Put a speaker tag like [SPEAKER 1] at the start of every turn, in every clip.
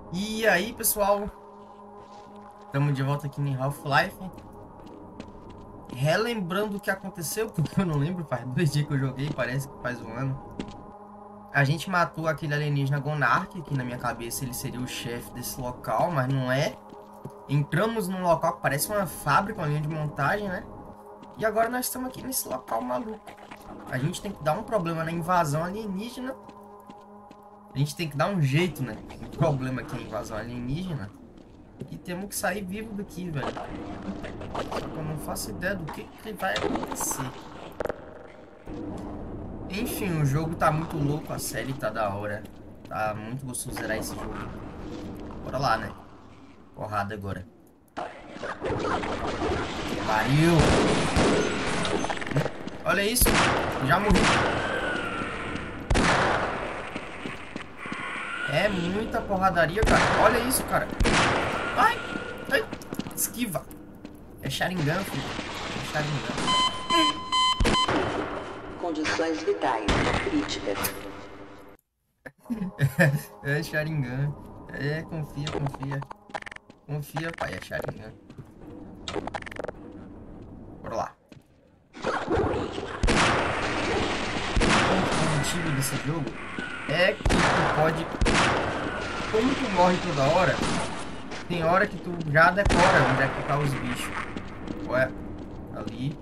[SPEAKER 1] E aí, pessoal, estamos de volta aqui em Half-Life. Relembrando o que aconteceu, porque eu não lembro, faz 2 dias que eu joguei, parece que faz um ano. A gente matou aquele alienígena Gonark, que na minha cabeça ele seria o chefe desse local, mas não é. Entramos num local que parece uma fábrica, uma linha de montagem, né? E agora nós estamos aqui nesse local maluco. A gente tem que dar um problema na invasão alienígena. A gente tem que dar um jeito, né? O problema aqui é a invasão alienígena. E temos que sair vivo daqui, velho. Só que eu não faço ideia do que vai acontecer. Enfim, o jogo tá muito louco, a série tá da hora. Tá muito gostoso zerar esse jogo. Bora lá, né? Porrada agora. Pariu! Olha isso! Já morri. É muita porradaria, cara. Olha isso, cara. Ai! Ai! Esquiva! É Sharingan, filho. É Sharingan.
[SPEAKER 2] Condições vitais críticas.
[SPEAKER 1] É Sharingan. É, confia, confia. Confia, pai, é Sharingan. Bora lá. O motivo desse jogo é que tu pode... Como tu morre toda hora, tem hora que tu já decora onde é que tá os bichos. Ué, ali.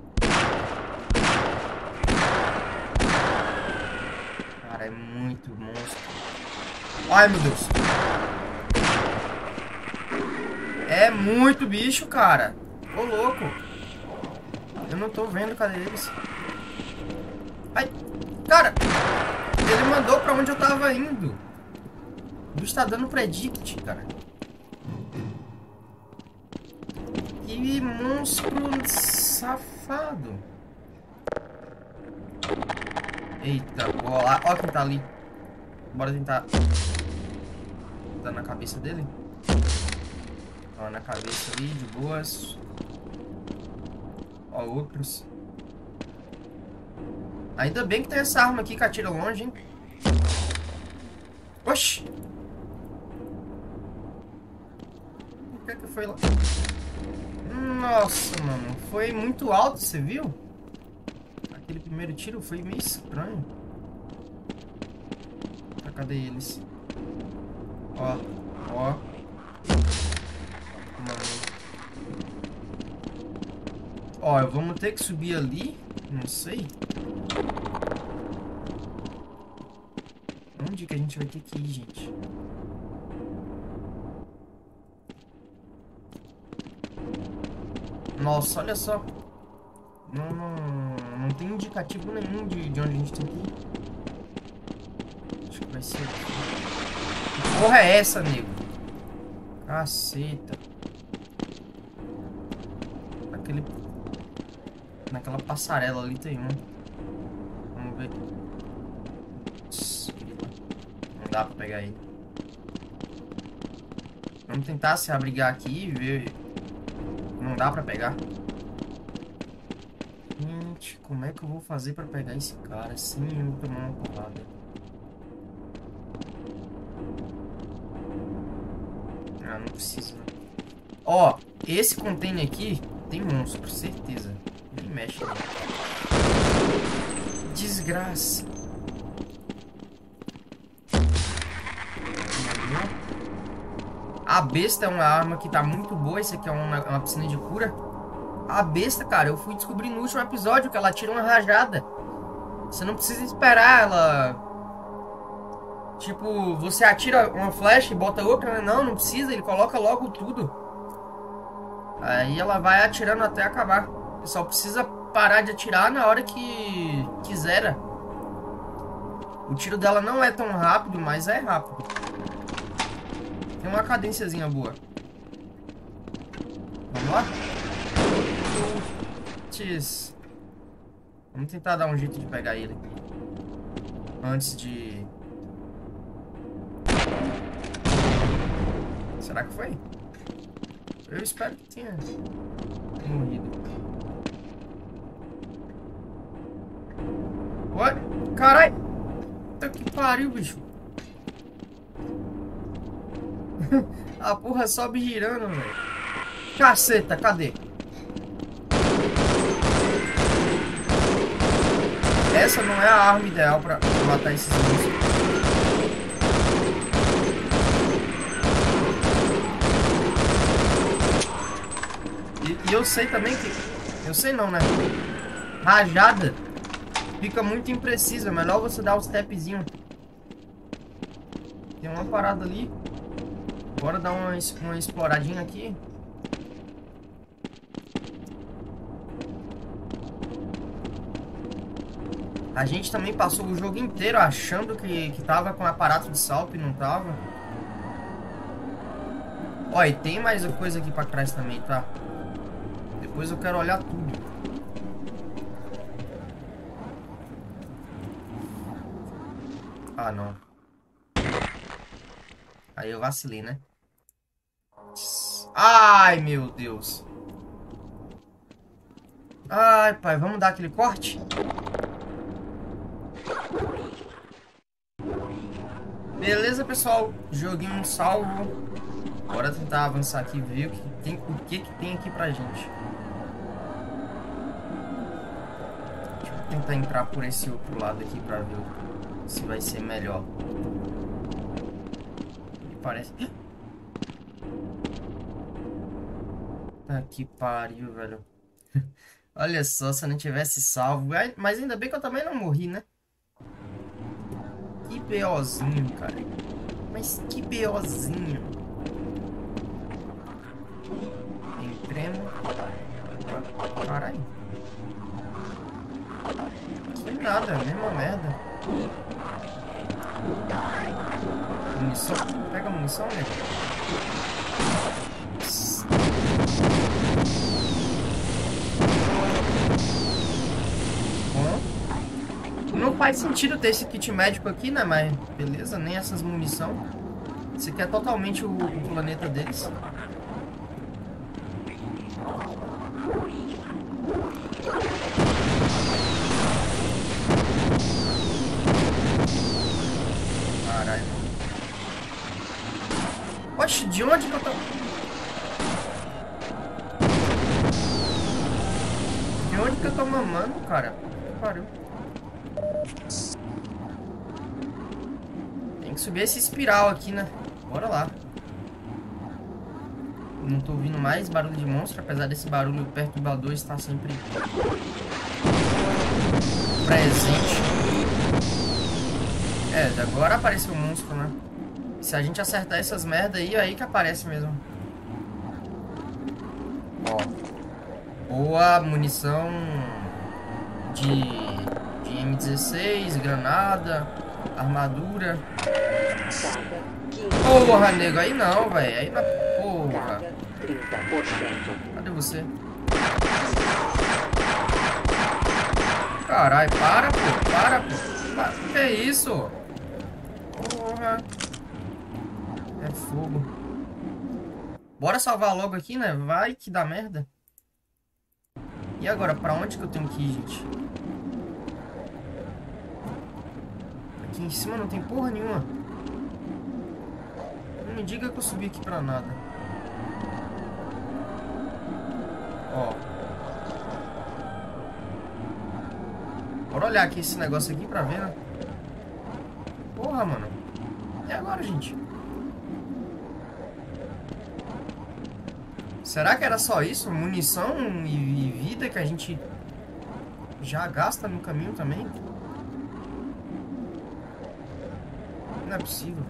[SPEAKER 1] Cara, é muito monstro. Ai, meu Deus. É muito bicho, cara. Ô, louco. Eu não tô vendo, cadê eles? Ai, cara. Ele mandou pra onde eu tava indo. O bicho tá dando predict, cara. Que monstro safado. Eita, boa lá. Ó quem tá ali. Bora tentar dar na cabeça dele. Ó, na cabeça ali, de boas. Ó, outros. Ainda bem que tem essa arma aqui que atira longe, hein? Oxi! O que é que foi lá? Nossa, mano. Foi muito alto, você viu? Aquele primeiro tiro foi meio estranho. Ah, cadê eles? Ó, ó. Ó, vamos ter que subir ali. Não sei. Onde que a gente vai ter que ir, gente? Nossa, olha só. Não tem indicativo nenhum de onde a gente tem que ir. Acho que vai ser aqui. Que porra é essa, nego? Caceta. Naquela passarela ali tem um. Vamos ver. Não dá pra pegar ele. Vamos tentar se abrigar aqui e ver. Não dá pra pegar. Gente, como é que eu vou fazer pra pegar esse cara sem eu tomar uma porrada? Ah, não precisa. Ó, esse container aqui tem monstro, certeza. Nem mexe. Desgraça. A besta é uma arma que tá muito boa. Esse aqui é uma piscina de cura. A besta, cara, eu fui descobrir no último episódio que ela tira uma rajada. Você não precisa esperar ela... Tipo, você atira uma flecha e bota outra, né? Não, não precisa, ele coloca logo tudo. Aí ela vai atirando até acabar. Você só precisa parar de atirar na hora que quiser. O tiro dela não é tão rápido, mas é rápido. Tem uma cadênciazinha boa. Vamos lá? Putz. Vamos tentar dar um jeito de pegar ele. Antes de... Será que foi? Eu espero que tenha morrido. What? Carai! Puta que pariu, bicho. A porra sobe girando, velho. Caceta, cadê? Essa não é a arma ideal pra matar esses monstros. E eu sei também que... Eu sei não, né? Rajada fica muito imprecisa. É melhor você dar os stepzinhos. Tem uma parada ali. Bora dar uma exploradinha aqui. A gente também passou o jogo inteiro achando que tava com aparato de salto e não tava. Ó, e tem mais coisa aqui pra trás também, tá? Depois eu quero olhar tudo. Ah, não. Aí eu vacilei, né? Ai, meu Deus. Ai, pai, vamos dar aquele corte? Beleza, pessoal. Joguinho salvo. Bora tentar avançar aqui e ver o que tem aqui pra gente. Deixa eu tentar entrar por esse outro lado aqui pra ver se vai ser melhor. Parece... Tá que pariu, velho. Olha só, se eu não tivesse salvo. Mas ainda bem que eu também não morri, né? Que BOzinho, cara. Mas que BOzinho. Entremos. Caralho. Que nada, mesma merda. Munição. Pega a munição, né? Não faz sentido ter esse kit médico aqui, né? Mas beleza, nem essas munição. Esse aqui é totalmente o planeta deles. Caralho. Oxe, de onde que eu tô... De onde que eu tô mamando, cara? Que pariu. Tem que subir esse espiral aqui, né? Bora lá. Não tô ouvindo mais barulho de monstro, apesar desse barulho perturbador estar sempre presente. É, agora apareceu o monstro, né? Se a gente acertar essas merda aí que aparece mesmo. Ó. Boa munição de M16, granada, armadura. Porra, nego, aí não, velho. Aí na porra. Cadê você? Caralho, para, pô. Para, pô. Que é isso? Porra. É fogo. Bora salvar logo aqui, né? Vai que dá merda. E agora, pra onde que eu tenho que ir, gente? Aqui em cima não tem porra nenhuma. Não me diga que eu subi aqui pra nada. Ó. Bora olhar aqui esse negócio aqui pra ver, né? Porra, mano. E agora, gente? Será que era só isso? Munição e vida que a gente já gasta no caminho também? Não é possível.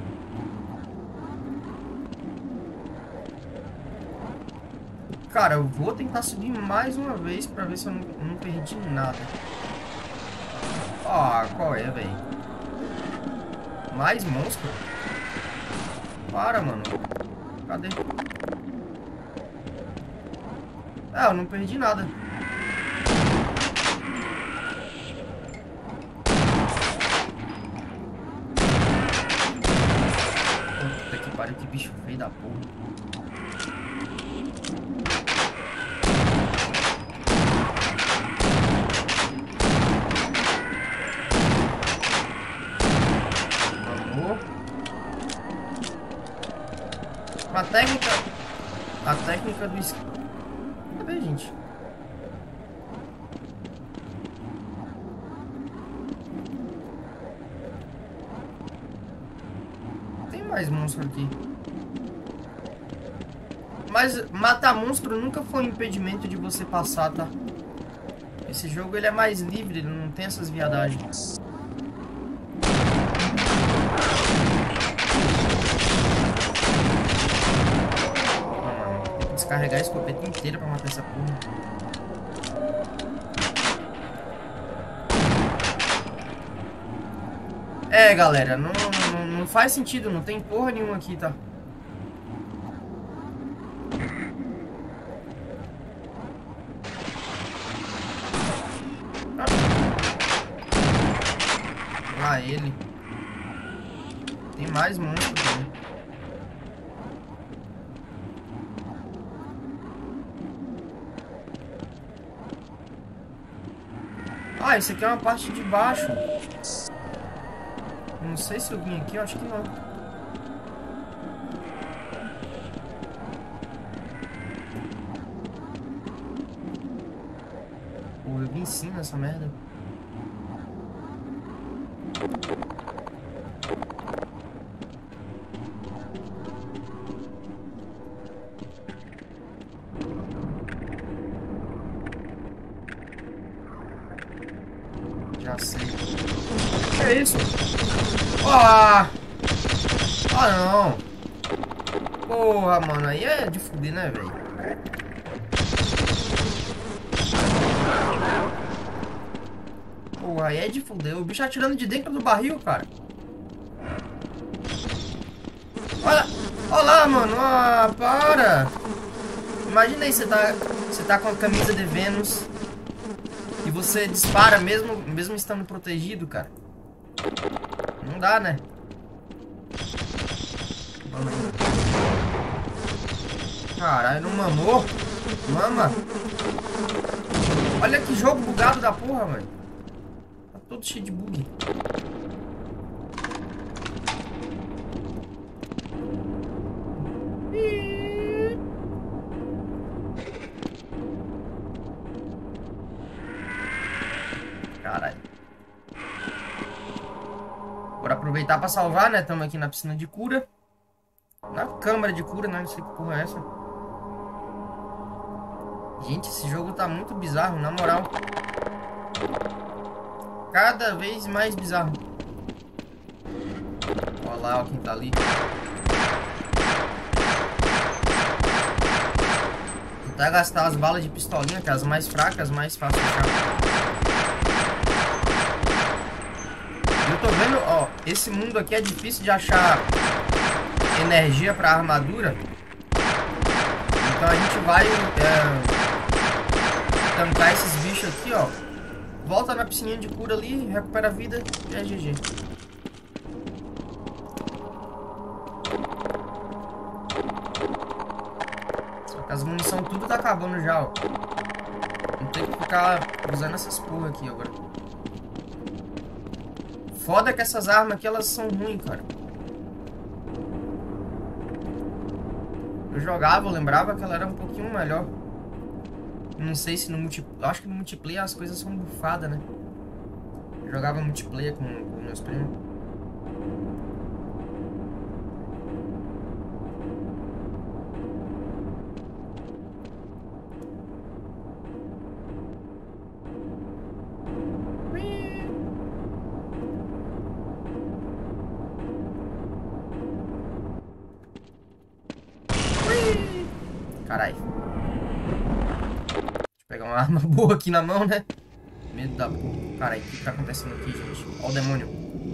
[SPEAKER 1] Cara, eu vou tentar subir mais uma vez pra ver se eu não perdi nada. Ah, qual é, velho? Mais monstro? Para, mano. Cadê? Ah, eu não perdi nada. Puta que pariu, que bicho feio da porra. A técnica... A técnica do... Cadê, gente? Tem mais monstro aqui. Mas matar monstro nunca foi um impedimento de você passar, tá? Esse jogo ele é mais livre, ele não tem essas viadagens. Tem que descarregar a escopeta inteira pra matar essa porra. É, galera, não faz sentido, não tem porra nenhuma aqui, tá? Lá ele. Tem mais monstros também. Ah, esse aqui é uma parte de baixo. Não sei se eu vim aqui, eu acho que não. Pô, eu vim sim nessa merda. Já sei. Que é isso? Ah! Ah, não! Porra, mano, aí é de fuder, né, velho? Porra, aí é de fuder. O bicho atirando de dentro do barril, cara. Olha! Olha lá, mano! Ah, para! Imagina aí, você tá com a camisa de Vênus e você dispara mesmo estando protegido, cara. Não dá, né? Caralho, não mamou? Mama. Olha que jogo bugado da porra, velho. Tá todo cheio de bug. Caralho. Bora aproveitar pra salvar, né? Estamos aqui na piscina de cura. Na câmara de cura, né? Não sei que porra é essa. Gente, esse jogo tá muito bizarro, na moral. Cada vez mais bizarro. Olha lá, ó, quem tá ali. Tentar gastar as balas de pistolinha, que é as mais fracas, mais fácil de achar. Eu tô vendo, ó, esse mundo aqui é difícil de achar energia pra armadura. Então a gente vai tankar esses bichos aqui, ó. Volta na piscininha de cura ali, recupera a vida e é GG. Só que as munição tudo tá acabando já, ó. Não tem que ficar usando essas porra aqui agora. Foda que essas armas aqui, elas são ruins, cara. Eu jogava, eu lembrava que ela era um pouquinho melhor. Não sei se no multiplayer... Acho que no multiplayer as coisas são bufadas, né? Eu jogava multiplayer com meus primos. Caralho. Deixa eu pegar uma arma boa aqui na mão, né? Medo da porra. Caralho, o que tá acontecendo aqui, gente? Ó o demônio.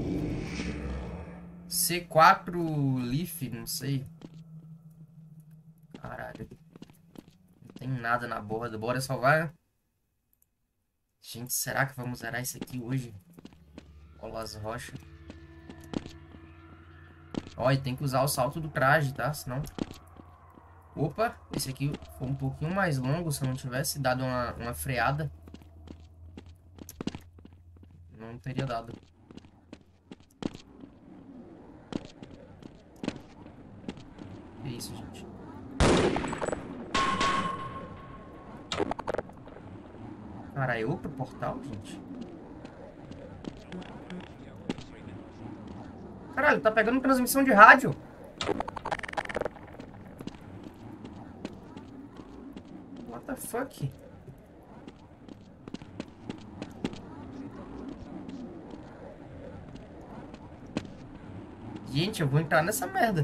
[SPEAKER 1] C4 Leaf, não sei. Caralho. Não tem nada na borda. Bora salvar. Gente, será que vamos zerar isso aqui hoje? Olha as rochas. Ó, e tem que usar o salto do traje, tá? Senão... Opa, esse aqui foi um pouquinho mais longo. Se eu não tivesse dado uma freada, não teria dado. Que isso, gente? Caralho, é outro portal, gente? Caralho, tá pegando transmissão de rádio. What the fuck? Gente, eu vou entrar nessa merda.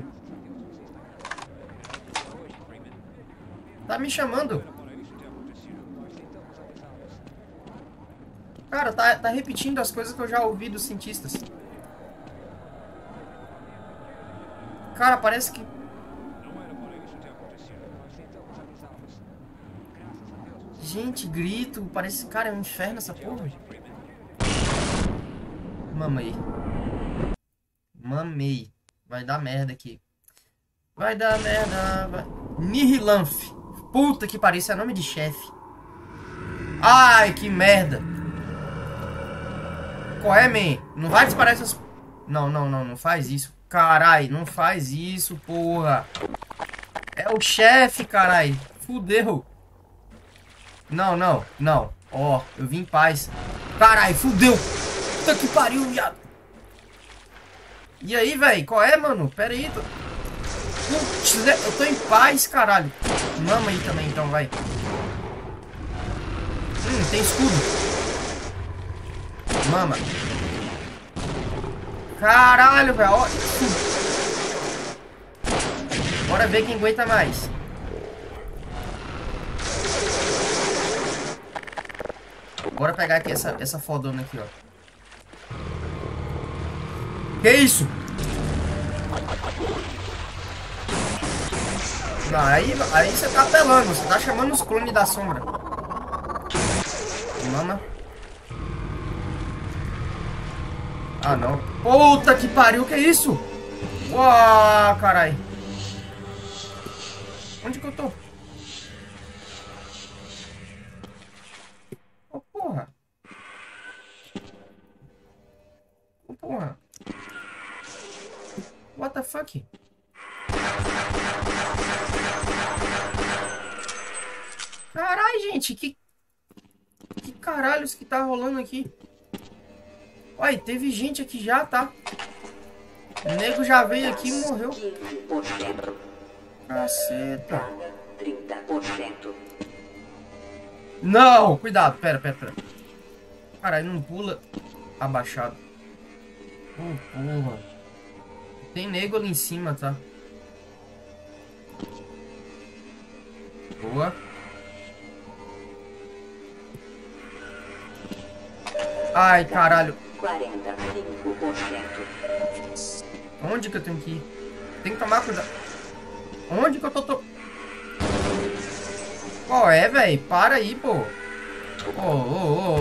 [SPEAKER 1] Tá me chamando. Cara, tá repetindo as coisas que eu já ouvi dos cientistas. Cara, parece que... Gente, grito. Parece... Cara, é um inferno essa porra. Mamei. Mamei. Vai dar merda aqui. Vai dar merda. Vai... Nihilanth. Puta que pariu. Isso é nome de chefe. Ai, que merda. Qual é, man? Não vai disparar essas... Não, não, não. Não faz isso. Carai, não faz isso, porra. É o chefe, carai. Fudeu. Não, não, não. Ó, eu vim em paz. Carai, fudeu. Puta que pariu, viado. E aí, velho? Qual é, mano? Pera aí. Putz, eu tô em paz, caralho. Mama aí também, então, vai. Tem escudo. Mama. Caralho, velho. Bora ver quem aguenta mais. Bora pegar aqui essa fodona aqui, ó. Que isso? Não, aí você tá apelando. Você tá chamando os clones da sombra. Mama. Ah, não. Puta que pariu, que isso? Uau, carai. Onde que eu tô? Oh, porra. Oh, porra. What the fuck? Carai, gente. Que caralhos que tá rolando aqui? Olha, teve gente aqui já, tá? O nego já veio aqui e morreu.
[SPEAKER 2] 15%.
[SPEAKER 1] Caceta.
[SPEAKER 2] 30%.
[SPEAKER 1] Não, cuidado, pera. Caralho, não pula abaixado. Oh, porra. Tem nego ali em cima, tá? Boa. Ai, caralho.
[SPEAKER 2] 45%.
[SPEAKER 1] Onde que eu tenho que ir? Tem que tomar cuidado. Onde que eu tô? Qual é, velho? Para aí, pô. Ô.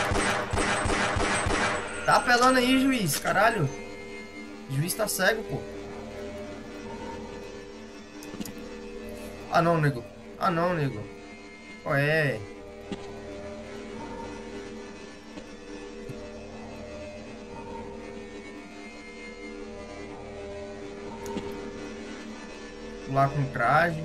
[SPEAKER 1] Tá apelando aí, juiz. Caralho. O juiz tá cego, pô. Ah, não, nego. Qual é? Lá com traje.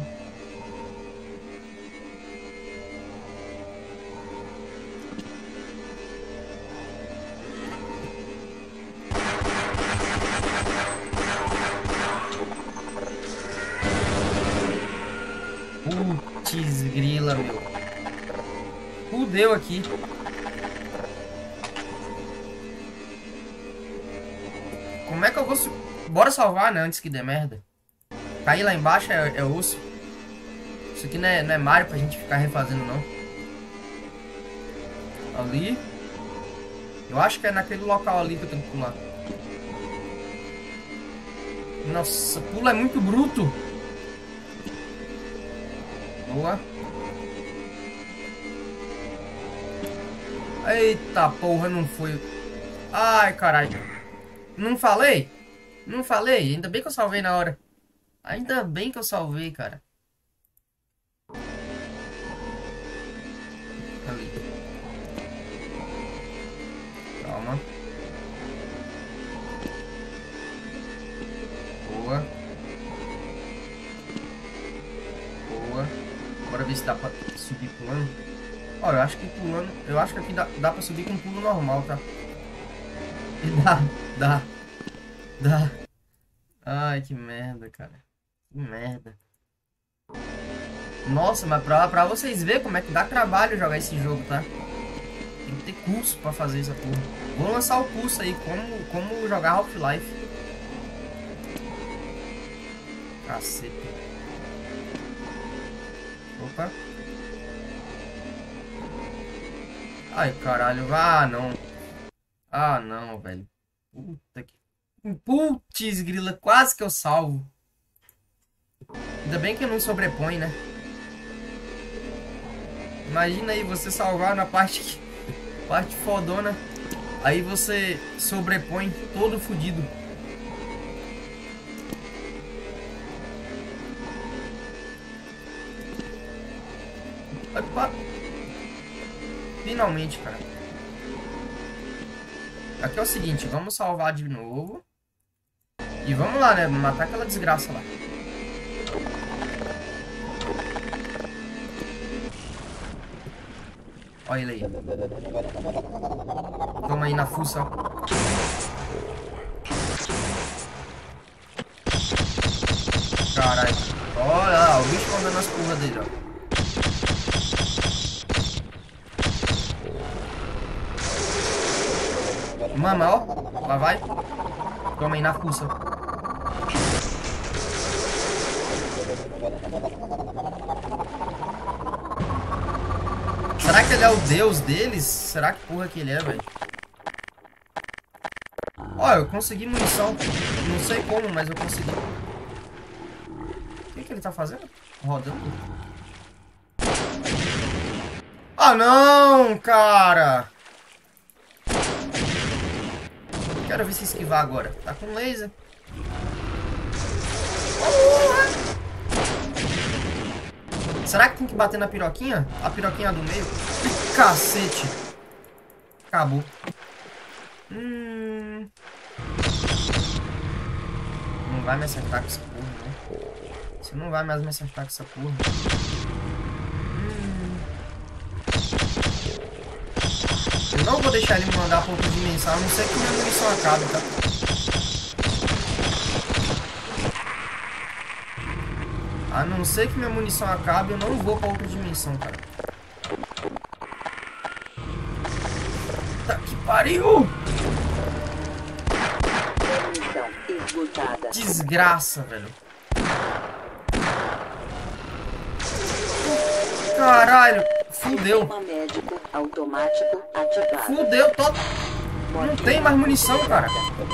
[SPEAKER 1] Putz, grila, meu. Fudeu aqui. Como é que eu vou... Bora salvar, né? Antes que dê merda. Cair lá embaixo é osso. Isso aqui não é Mario pra gente ficar refazendo, não. Ali. Eu acho que é naquele local ali que eu tenho que pular. Nossa, pula é muito bruto. Boa. Eita porra, não foi. Ai, caralho. Não falei? Não falei? Ainda bem que eu salvei na hora. Ainda bem que eu salvei, cara. Ali. Calma. Boa. ver se dá pra subir pulando. Ó, eu acho que pulando... Eu acho que aqui dá pra subir com pulo normal, tá? E dá. Ai, que merda, cara. Que merda. Nossa, mas pra vocês verem como é que dá trabalho jogar esse jogo, tá? Tem que ter curso pra fazer essa porra. Vou lançar o curso aí, como jogar Half-Life. Caceta. Opa. Ai, caralho. Ah, não. Ah, não, velho. Puta que... Putz, grila. Quase que eu salvo. Ainda bem que não sobrepõe, né? Imagina aí você salvar na parte fodona. Aí você sobrepõe todo fudido. Opa. Finalmente, cara. Aqui é o seguinte, vamos salvar de novo. E vamos lá, né? Matar aquela desgraça lá. Olha ele aí. Toma aí na fuça. Caralho. Olha lá, o bicho mandando as curvas dele, ó. Mama, ó. Lá vai. Toma aí na fuça. Será que ele é o deus deles? Será que porra que ele é, velho? Ó, eu consegui munição. Não sei como, mas eu consegui. O que ele tá fazendo? Rodando. Ah, não, cara! Quero ver se esquivar agora. Tá com laser. Será que tem que bater na piroquinha? A piroquinha do meio? Cacete. Acabou. Não vai me acertar com essa porra, né? Você não vai mais me acertar com essa porra. Eu não vou deixar ele me mandar pra outra dimensão, a não ser que minha munição acabe, tá? A não ser que minha munição acabe, eu não vou pra outra dimensão, cara. Tá que pariu! Desgraça, velho. Caralho, fudeu. Fudeu, todo. Não tem mais munição, cara.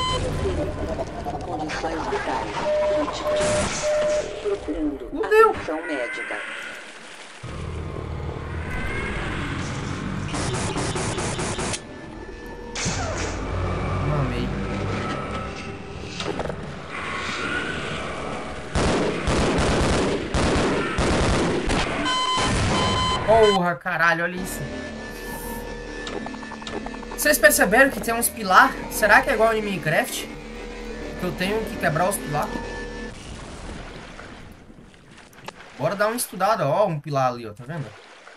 [SPEAKER 1] Fudeu. Mamei. Porra, caralho, olha isso. Vocês perceberam que tem uns pilar? Será que é igual em Minecraft? Que eu tenho que quebrar os pilar? Bora dar uma estudada, ó, um pilar ali, ó, tá vendo?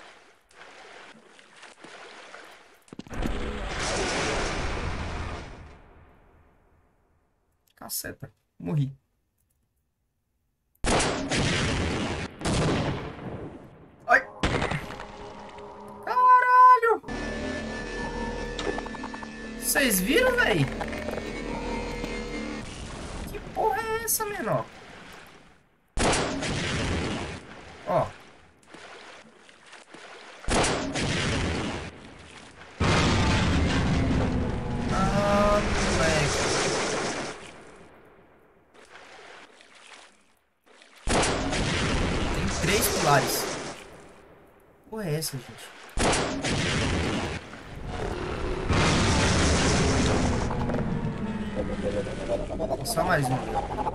[SPEAKER 1] Caceta, morri. Ai! Caralho! Vocês viram, véi? Que porra é essa, menor? Ó. Ah, moleque. Tem 3 pilares. Porra é essa, gente? Só mais um.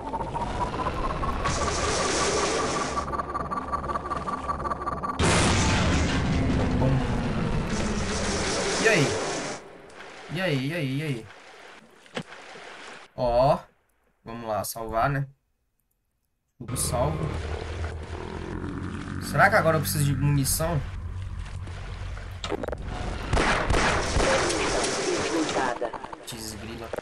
[SPEAKER 1] Bom. E aí? E aí, e aí, e aí? Ó. Vamos lá, salvar, né? Tudo salvo. Será que agora eu preciso de munição? Desgrila.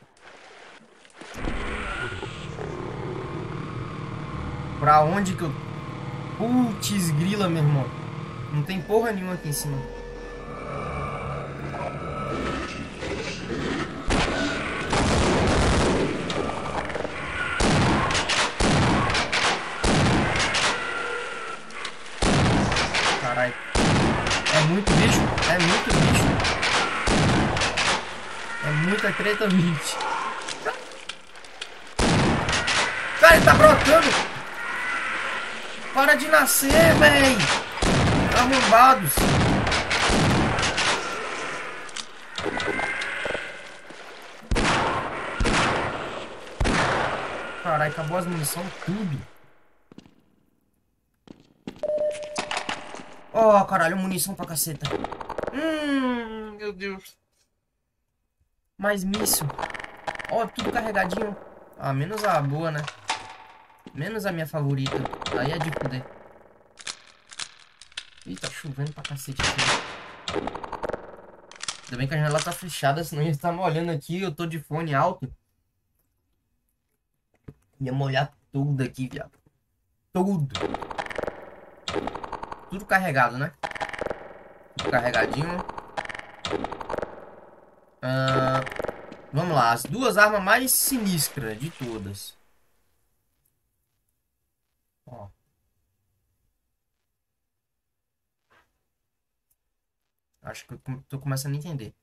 [SPEAKER 1] Pra onde que eu... Putz, grila, meu irmão. Não tem porra nenhuma aqui em cima. Caralho. É muito bicho. É muito bicho. É muita treta, bicho. Cara, ele tá brotando. Para de nascer, véi. Arrombados. Caralho, acabou as munições, tudo. Oh, caralho, munição pra caceta. Meu Deus. Mais míssil. Ó, tudo carregadinho. Ah, menos a boa, né? Menos a minha favorita. Aí é de fuder. Ih, tá chovendo pra cacete aqui. Ainda bem que a janela tá fechada, senão ia estar molhando aqui. Eu tô de fone alto. Ia molhar tudo aqui, viado. Tudo. Tudo carregado, né? Tudo carregadinho. Vamos lá. As duas armas mais sinistras de todas. Ó. Acho que eu tô começando a entender.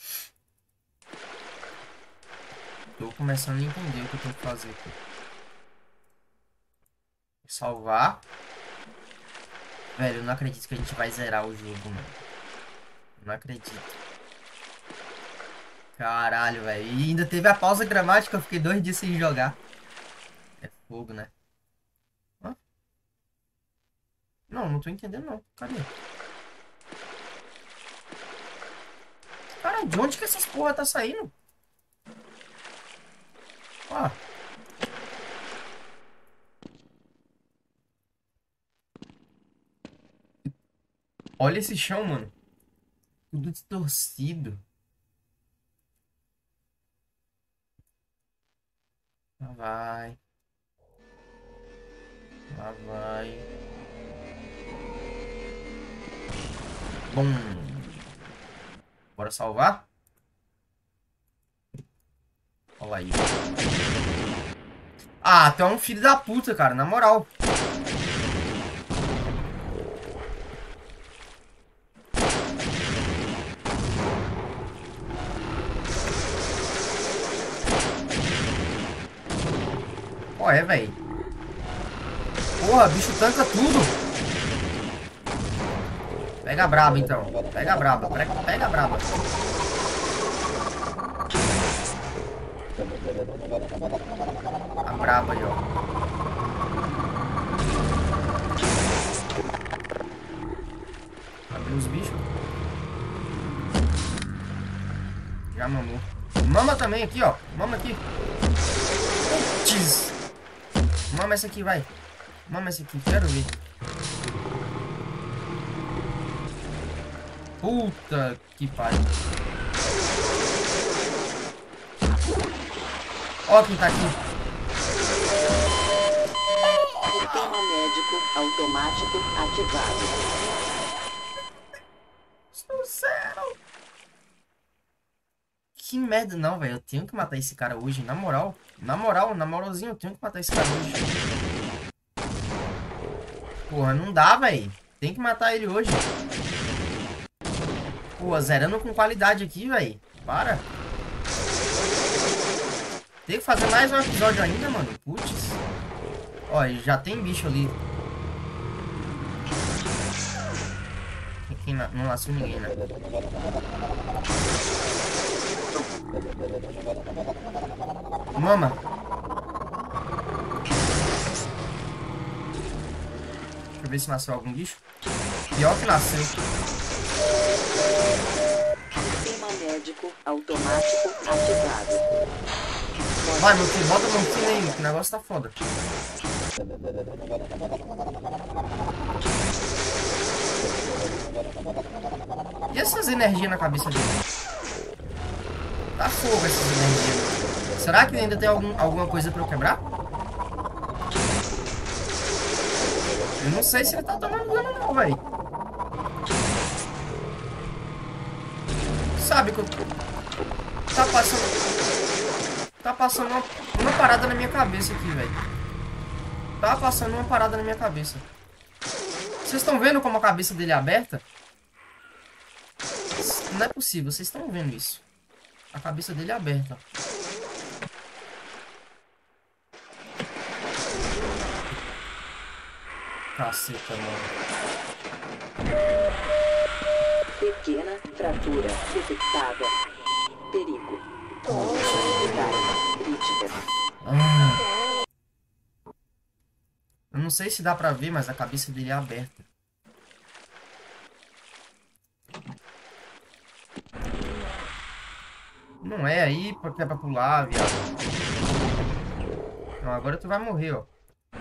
[SPEAKER 1] Tô começando a entender o que eu tenho que fazer aqui. Salvar. Velho, eu não acredito que a gente vai zerar o jogo, mano. Não acredito. Caralho, velho. E ainda teve a pausa gramática. Eu fiquei 2 dias sem jogar. É fogo, né? Hã? Não tô entendendo, não. Cadê? Cara, de onde que essas porra tá saindo? Ó. Olha esse chão, mano. Tudo distorcido. Lá vai. Lá vai. Bom. Bora salvar? Olha aí. Ah, tu é um filho da puta, cara. Na moral. Ó, é, velho. Porra, bicho tanca tudo. Pega a braba, então. Pega a braba. Pega a braba. A braba aí, ó. Abriu os bichos. Já mamou. Mama também aqui, ó. Mama aqui. Putz. Mama essa aqui, vai. Mama essa aqui, quero ver. Puta que pariu. Ó quem tá aqui.
[SPEAKER 2] Sistema médico automático ativado.
[SPEAKER 1] Sincero. Que merda. Não, velho. Eu tenho que matar esse cara hoje. Na moral. Na moralzinho, eu tenho que matar esse cara hoje. Porra, não dá, velho. Tem que matar ele hoje. Pô, zerando com qualidade aqui, velho. Para. Tem que fazer mais um episódio ainda, mano. Putz. Ó, já tem bicho ali. Aqui não nasceu ninguém, né? Mama. Deixa eu ver se nasceu algum bicho. Pior que nasceu.
[SPEAKER 2] Sistema médico automático ativado.
[SPEAKER 1] Vai, meu filho, bota a mão aí, que o negócio tá foda. E essas energias na cabeça dele? Tá fogo essas energias. Será que ainda tem alguma coisa pra eu quebrar? Eu não sei se ele tá tomando dano não, velho. Sabe que eu... Tá passando uma parada na minha cabeça aqui, velho. Tá passando uma parada na minha cabeça. Vocês estão vendo como a cabeça dele é aberta? Não é possível, vocês estão vendo isso. A cabeça dele é aberta. Caceta, mano.
[SPEAKER 2] Pequena fratura detectada. Perigo. Atividade crítica.
[SPEAKER 1] Eu não sei se dá pra ver, mas a cabeça dele é aberta. Não é aí porque é pra pular, viado. Não, agora tu vai morrer, ó.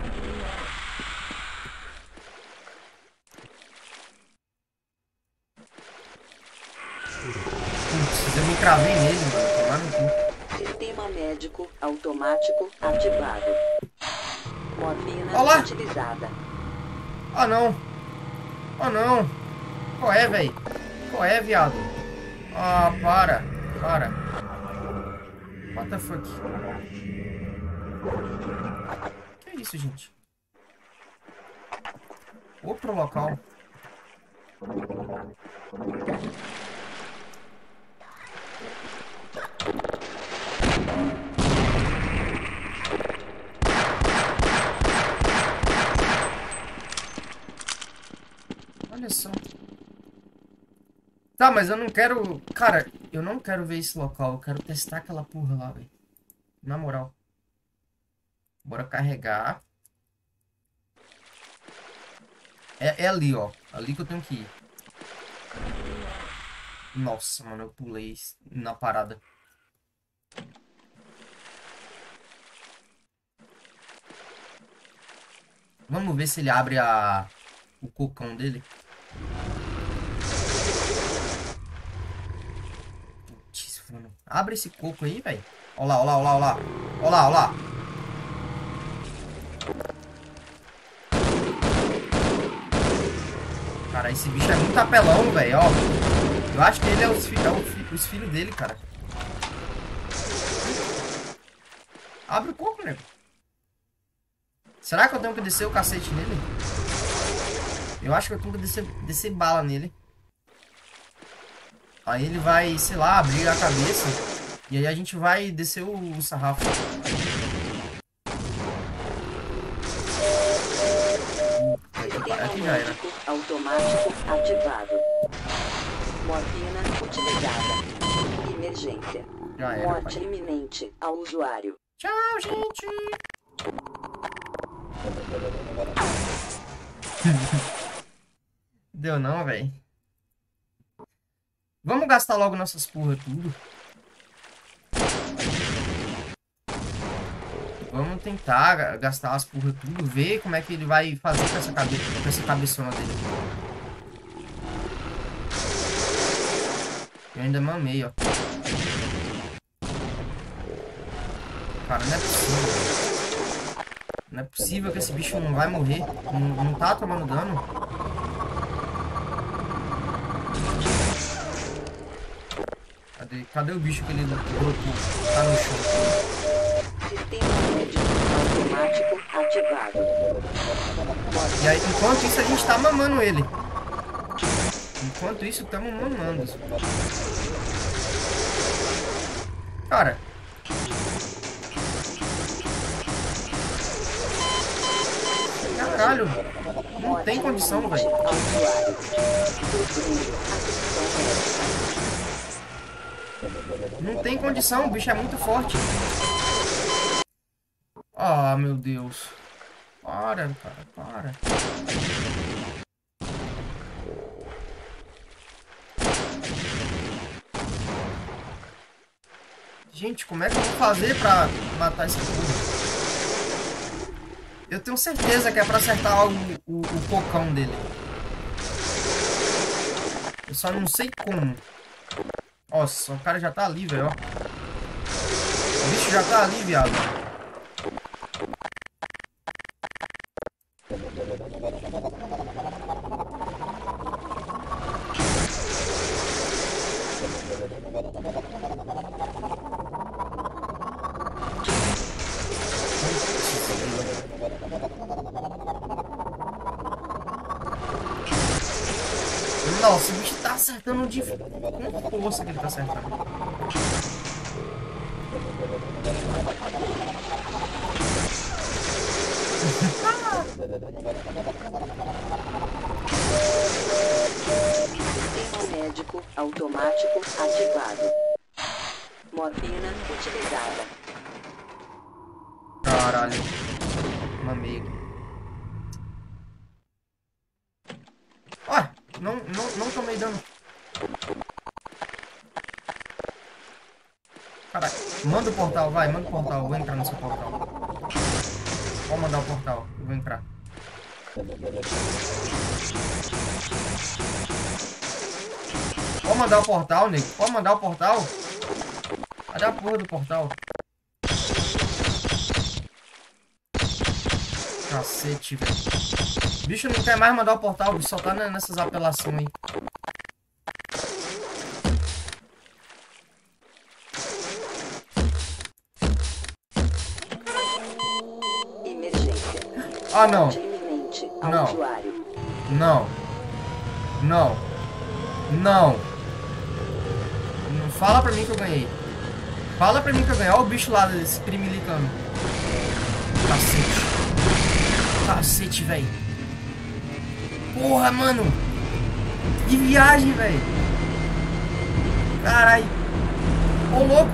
[SPEAKER 1] Putz, eu me cravei nele, mano. Tomar no cu.
[SPEAKER 2] Sistema médico automático ativado. Morfina
[SPEAKER 1] Olá.
[SPEAKER 2] utilizada.
[SPEAKER 1] Oh não. Oh não. Qual é, velho? Qual é, viado? Ah, para. What the fuck? Que é isso, gente? Outro local. Olha só. Tá, mas eu não quero... Cara, eu não quero ver esse local. Eu quero testar aquela porra lá, velho. Na moral. Bora carregar. É ali, ó. Ali que eu tenho que ir. Nossa, mano, eu pulei na parada. Vamos ver se ele abre o cocão dele. Putz, mano. Abre esse coco aí, velho. Ó lá, ó lá, ó lá, ó lá. Ó lá, ó lá. Cara, esse bicho é muito apelão, velho, ó. Eu acho que ele é os filhos dele, cara. Abre o coco, nego. Será que eu tenho que descer o cacete nele? Eu acho que eu tenho que descer bala nele. Aí ele vai, sei lá, abrir a cabeça. E aí a gente vai descer o sarrafo. Aqui já era.
[SPEAKER 2] Automático ativado. Morfina utilizada. Emergência.
[SPEAKER 1] Já era,
[SPEAKER 2] Morte
[SPEAKER 1] pai.
[SPEAKER 2] iminente ao usuário.
[SPEAKER 1] Tchau, gente. Deu não, velho. Vamos gastar logo nossas porra tudo. Vamos tentar gastar as porra tudo. Ver como é que ele vai fazer com essa cabeçona dele. Eu ainda mamei, ó. Cara, não é possível. Não é possível que esse bicho não vai morrer. Não tá tomando dano. Cadê o bicho que ele dropou? Tá no chão.
[SPEAKER 2] Sistema médico automático ativado.
[SPEAKER 1] E aí, enquanto isso, a gente tá mamando ele. Enquanto isso, estamos mamando. Cara. Caralho. Não tem condição, velho. Não tem condição, o bicho é muito forte. Ah, meu Deus. Para, cara, para. Gente, como é que eu vou fazer pra matar esse porra? Eu tenho certeza que é pra acertar o cocão dele. Eu só não sei como. Nossa, o cara já tá ali, velho, ó. O bicho já tá ali, viado. Nossa, o bicho tá acertando com força que ele tá acertando.
[SPEAKER 2] Sistema médico automático ativado. Morfina utilizada.
[SPEAKER 1] Caralho. Mamei aqui. Olha, não tomei dano. Caralho. Manda o portal, vai, manda o portal. Eu vou entrar no seu portal. Pode mandar o portal, eu vou entrar. Pode mandar o portal, nego. Pode mandar o portal. Cadê a porra do portal? Cacete, velho. Bicho não quer mais mandar o portal, o bicho só tá nessas apelações aí.
[SPEAKER 2] Emergência.
[SPEAKER 1] Ah, não.
[SPEAKER 2] Iminente ao
[SPEAKER 1] Não.
[SPEAKER 2] usuário.
[SPEAKER 1] Não. Não. Não. Não fala pra mim que eu ganhei. Fala pra mim que eu ganhei. Olha o bicho lá, esse primilicano. Cacete. Cacete, velho. Porra, mano. Que viagem, velho. Caralho. Ô, louco.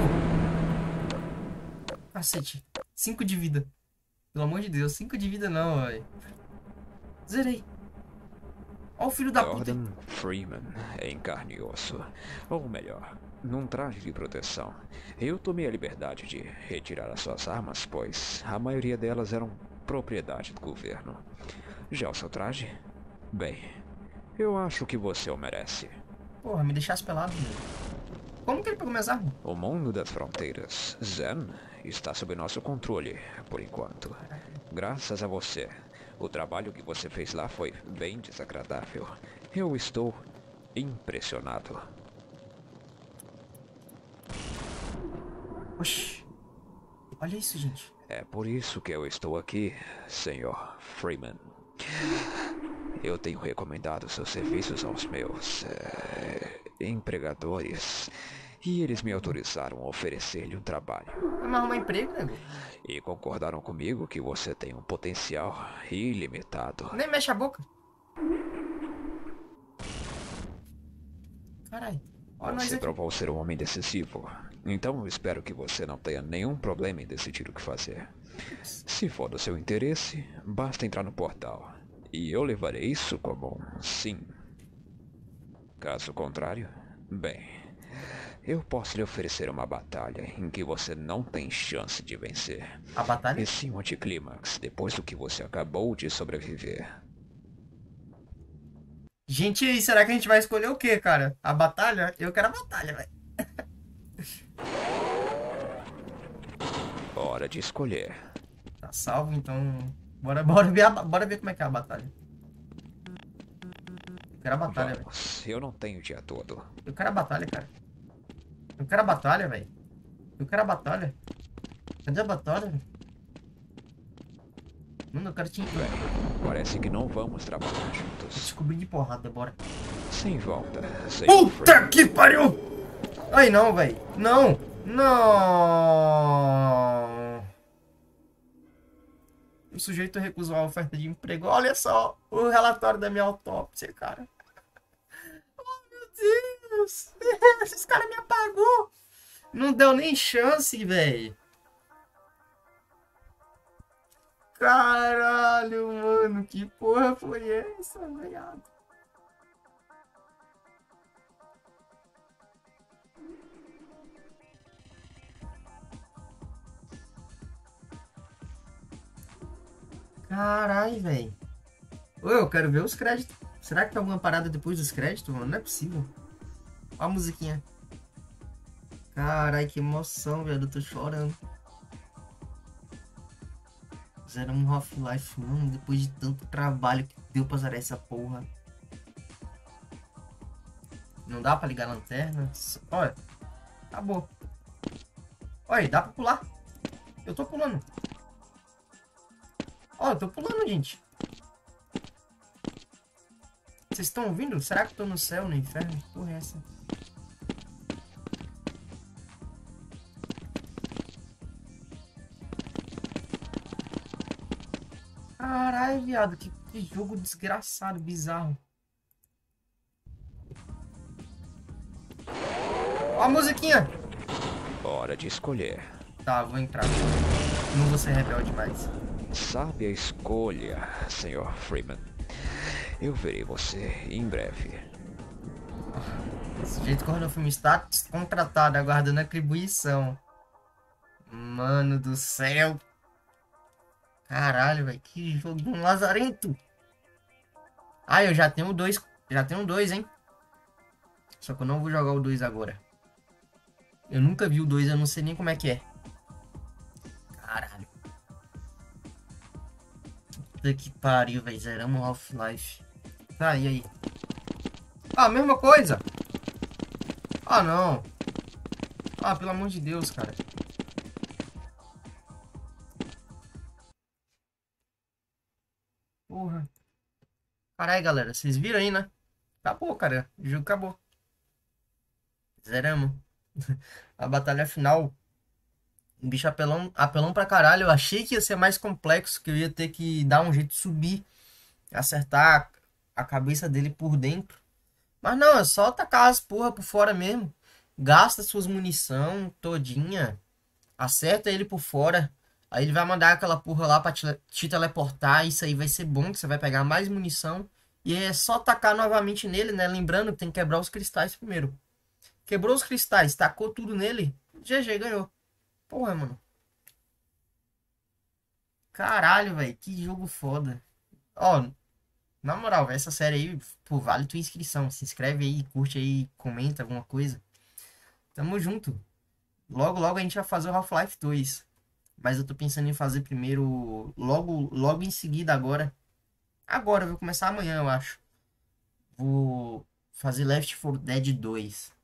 [SPEAKER 1] Cacete. 5 de vida. Pelo amor de Deus. 5 de vida não, velho. Zerei. Olha o filho da puta.
[SPEAKER 3] Jordan Freeman em carne e osso. Ou melhor, num traje de proteção. Eu tomei a liberdade de retirar as suas armas, pois a maioria delas eram propriedade do governo. Já o seu traje? Bem, eu acho que você o merece.
[SPEAKER 1] Porra, me deixasse pelado, velho. Como que ele pegou minhas armas?
[SPEAKER 3] O mundo das fronteiras, Zen, está sob nosso controle, por enquanto. Graças a você. O trabalho que você fez lá foi bem desagradável. Eu estou impressionado.
[SPEAKER 1] Oxi. Olha isso, gente.
[SPEAKER 3] É por isso que eu estou aqui, Sr. Freeman. Eu tenho recomendado seus serviços aos meus empregadores. E eles me autorizaram a oferecer-lhe um trabalho.
[SPEAKER 1] Vai me arrumar emprego, nego.
[SPEAKER 3] E concordaram comigo que você tem um potencial ilimitado.
[SPEAKER 1] Nem mexe a boca. Caralho. Olha nós
[SPEAKER 3] Você
[SPEAKER 1] aqui.
[SPEAKER 3] provou ser um homem decisivo. Então eu espero que você não tenha nenhum problema em decidir o que fazer. Se for do seu interesse, basta entrar no portal. E eu levarei isso como um sim. Caso contrário, bem, eu posso lhe oferecer uma batalha em que você não tem chance de vencer.
[SPEAKER 1] A batalha?
[SPEAKER 3] E sim um anticlímax depois do que você acabou de sobreviver.
[SPEAKER 1] Gente, e aí, será que a gente vai escolher o quê, cara? A batalha? Eu quero a batalha, velho.
[SPEAKER 3] Hora de escolher.
[SPEAKER 1] Tá salvo, então... Bora ver como é que é a batalha. Eu quero a batalha, velho.
[SPEAKER 3] Vamos, eu não tenho o dia todo.
[SPEAKER 1] Eu quero a batalha, cara. Eu quero a batalha, velho. Eu quero a batalha. Cadê a batalha, velho? Mano, eu quero te...
[SPEAKER 3] Bem, parece que não vamos trabalhar juntos.
[SPEAKER 1] Descobrir de porrada, bora.
[SPEAKER 3] Sem volta, sem
[SPEAKER 1] Puta que pariu! Ai, não, velho. Não! Não! O sujeito recusou a oferta de emprego. Olha só o relatório da minha autópsia, cara. Oh, meu Deus! Esses caras me apagou! Não deu nem chance, velho. Caralho, mano. Que porra foi essa, velho? Caralho, velho. Eu quero ver os créditos. Será que tem alguma parada depois dos créditos, mano? Não é possível. Ó a musiquinha. Carai, que emoção, velho. Eu tô chorando. Zero um Half-Life, mano. Depois de tanto trabalho que deu pra zerar essa porra. Não dá pra ligar a lanterna. Olha. Acabou. Olha, dá pra pular. Eu tô pulando. Ó, eu tô pulando, gente. Vocês estão ouvindo? Será que eu tô no céu, no inferno? Que porra é essa? Caralho, viado. Que jogo desgraçado, bizarro. Ó a musiquinha.
[SPEAKER 3] Hora de escolher.
[SPEAKER 1] Tá, vou entrar. Não vou ser rebelde mais.
[SPEAKER 3] Sabe a escolha, Sr. Freeman. Eu verei você em breve.
[SPEAKER 1] Desse jeito que o Rodolfo está contratado, aguardando atribuição. Mano do céu. Caralho, velho. Que jogo lazarento. Ah, eu já tenho dois. Já tenho dois, hein? Só que eu não vou jogar o 2 agora. Eu nunca vi o 2, eu não sei nem como é que é. Caralho. Puta que pariu, velho. Zeramos Half-Life. Tá, e aí? Ah, mesma coisa. Ah, não. Ah, pelo amor de Deus, cara. Porra. Caralho, galera. Vocês viram aí, né? Acabou, cara. O jogo acabou. Zeramos. A batalha final. Um bicho apelão, apelão pra caralho. Eu achei que ia ser mais complexo, que eu ia ter que dar um jeito de subir, acertar a cabeça dele por dentro. Mas não, é só tacar as porra por fora mesmo. Gasta suas munição todinha. Acerta ele por fora. Aí ele vai mandar aquela porra lá pra te teleportar. Isso aí vai ser bom, que você vai pegar mais munição. E é só tacar novamente nele, né? Lembrando que tem que quebrar os cristais primeiro. Quebrou os cristais, tacou tudo nele. GG, ganhou. Porra, mano. Caralho, velho. Que jogo foda. Ó, na moral, véio, essa série aí, pô, vale tua inscrição. Se inscreve aí, curte aí, comenta alguma coisa. Tamo junto. Logo, logo a gente vai fazer o Half-Life 2. Mas eu tô pensando em fazer primeiro, logo em seguida agora. Agora, eu vou começar amanhã, eu acho. Vou fazer Left 4 Dead 2.